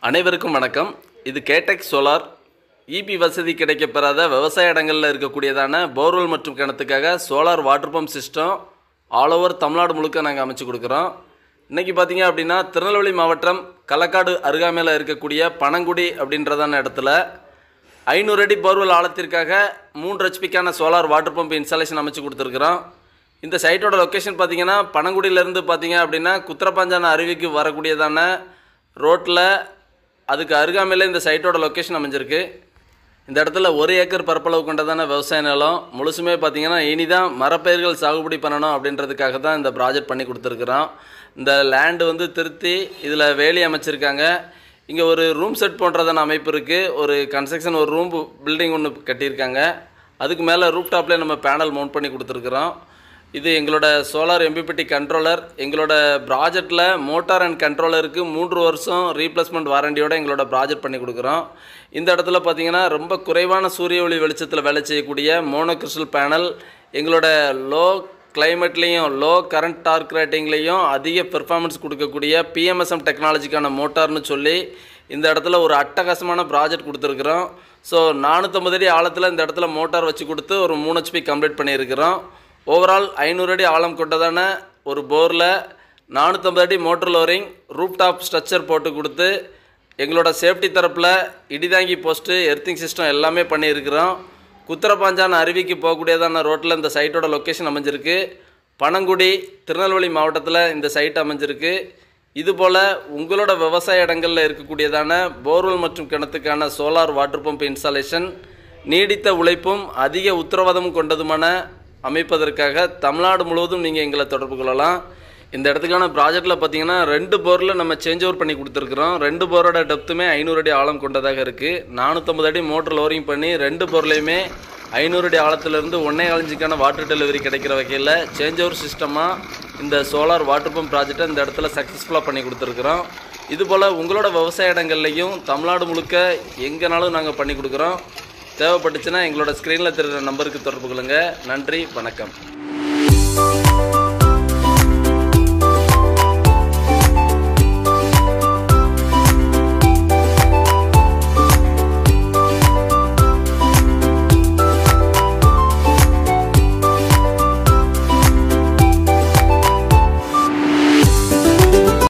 அனைவருக்கும் வணக்கம். இது கேடெக் சோலார் இபி வசதி கிடைக்கப்பெறாத விவசாய இடங்களில் இருக்கக்கூடியதான போர்வெல் மற்றும் கிணத்துக்காக solar water pump system all over Tamil Nadu முழுக்க நாங்கள் அமைச்சு கொடுக்குறோம். இன்றைக்கி பார்த்தீங்க அப்படின்னா திருநெல்வேலி மாவட்டம் களக்காடு அருகாமையில் இருக்கக்கூடிய பனங்குடி அப்படின்றதான இடத்துல 500 அடி போர்வெல் ஆழத்திற்காக 3 ஹெச்பிக்கான சோலார் வாட்டர் பம்ப் இன்ஸ்டாலேஷன் அமைச்சு கொடுத்துருக்குறோம். இந்த சைட்டோட லொக்கேஷன் பார்த்தீங்கன்னா பனங்குடியிலேருந்து பார்த்தீங்க அப்படின்னா குத்திரப்பாஞ்சான அருவிக்கு வரக்கூடியதான ரோட்டில் அதுக்கு அருகாமையில் இந்த சைட்டோட லொக்கேஷன் அமைஞ்சிருக்கு. இந்த இடத்துல 1 ஏக்கர் பரப்பளவு கொண்டதான விவசாய நிலம் முழுசுமே பார்த்திங்கன்னா இனிதான் மரப்பயிர்கள் சாகுபடி பண்ணணும் அப்படின்றதுக்காக தான் இந்த ப்ராஜெக்ட் பண்ணி கொடுத்துருக்குறோம். இந்த லேண்டு வந்து திருத்தி இதில் வேலி அமைச்சிருக்காங்க. இங்கே ஒரு ரூம் செட் போன்றதான அமைப்பு இருக்குது. ஒரு கன்ஸ்ட்ரக்ஷன் ஒரு ரூம் பில்டிங் ஒன்று கட்டியிருக்காங்க. அதுக்கு மேலே ரூப் டாப்லேயே நம்ம பேனல் மவுண்ட் பண்ணி கொடுத்துருக்குறோம். இது எங்களோட சோலார் எம்பிபிடி கண்ட்ரோலர். எங்களோட ப்ராஜெக்டில் மோட்டார் அண்ட் கண்ட்ரோலருக்கு 3 வருஷம் ரீப்ளேஸ்மெண்ட் வாரண்டியோடு எங்களோட ப்ராஜெக்ட் பண்ணி கொடுக்குறோம். இந்த இடத்துல பார்த்திங்கன்னா ரொம்ப குறைவான சூரிய ஒளி வெளிச்சத்தில் வேலை செய்யக்கூடிய மோனோகிறிஸ்டல் பேனல், எங்களோட லோ கிளைமேட்லேயும் லோ கரண்ட் டார்க் ரேட்டிங்லேயும் அதிக பெர்ஃபார்மன்ஸ் கொடுக்கக்கூடிய PMSM டெக்னாலஜிக்கான மோட்டார்னு சொல்லி இந்த இடத்துல ஒரு அட்டகாசமான ப்ராஜெக்ட் கொடுத்துருக்குறோம். ஸோ 450 அடி ஆழத்தில் இந்த இடத்துல மோட்டார் வச்சு கொடுத்து ஒரு 3 HP கம்ப்ளீட் பண்ணியிருக்கிறோம். ஓவரால் 500 அடி ஆழம் கொண்டதான ஒரு போரில் 450 அடி motor lowering roof top structure போட்டு கொடுத்து எங்களோட சேஃப்டி தரப்பில் இடிதாங்கி போஸ்ட்டு எர்த்திங் சிஸ்டம் எல்லாமே பண்ணியிருக்கிறோம். குத்திரப்பாஞ்சான அருவிக்கு போகக்கூடியதான ரோட்டில் இந்த சைட்டோட லொக்கேஷன் அமைஞ்சிருக்கு. பனங்குடி திருநெல்வேலி மாவட்டத்தில் இந்த சைட் அமைஞ்சிருக்கு. இதுபோல் உங்களோட விவசாய இடங்களில் இருக்கக்கூடியதான போர்வெல் மற்றும் கிணத்துக்கான சோலார் வாட்டர் பம்ப் இன்ஸ்டாலேஷன் நீடித்த உழைப்பும் அதிக உத்தரவாதமும் கொண்டதுமான அமைப்பதற்காக தமிழ்நாடு முழுவதும் நீங்கள் எங்களை தொடர்பு கொள்ளலாம். இந்த இடத்துக்கான ப்ராஜெக்டில் பார்த்தீங்கன்னா 2 போரில் நம்ம சேஞ்ச் ஓவர் பண்ணி கொடுத்துருக்குறோம். 2 போரோட டெப்த்துமே 500 அடி ஆழம் கொண்டதாக இருக்குது. 450 அடி மோட்டர் லோரிங் பண்ணி 2 போர்லேயுமே 500 அடி ஆழத்திலிருந்து 1.25 இன்ச்சுக்கான வாட்டர் டெலிவரி கிடைக்கிற வகையில் சேஞ்ச் ஓவர் சிஸ்டமாக இந்த சோலார் வாட்டர் பம்ப் ப்ராஜெக்டை இந்த இடத்துல சக்ஸஸ்ஃபுல்லாக பண்ணி கொடுத்துருக்குறோம். இதுபோல் உங்களோட விவசாய இடங்கள்லையும் தமிழ்நாடு முழுக்க எங்கேனாலும் நாங்கள் பண்ணி கொடுக்குறோம். தேவைப்பட்டுச்சுன்னா எங்களோட ஸ்க்ரீனில் தெரிகிற நம்பருக்கு தொடர்பு கொள்ளுங்கள். நன்றி, வணக்கம்.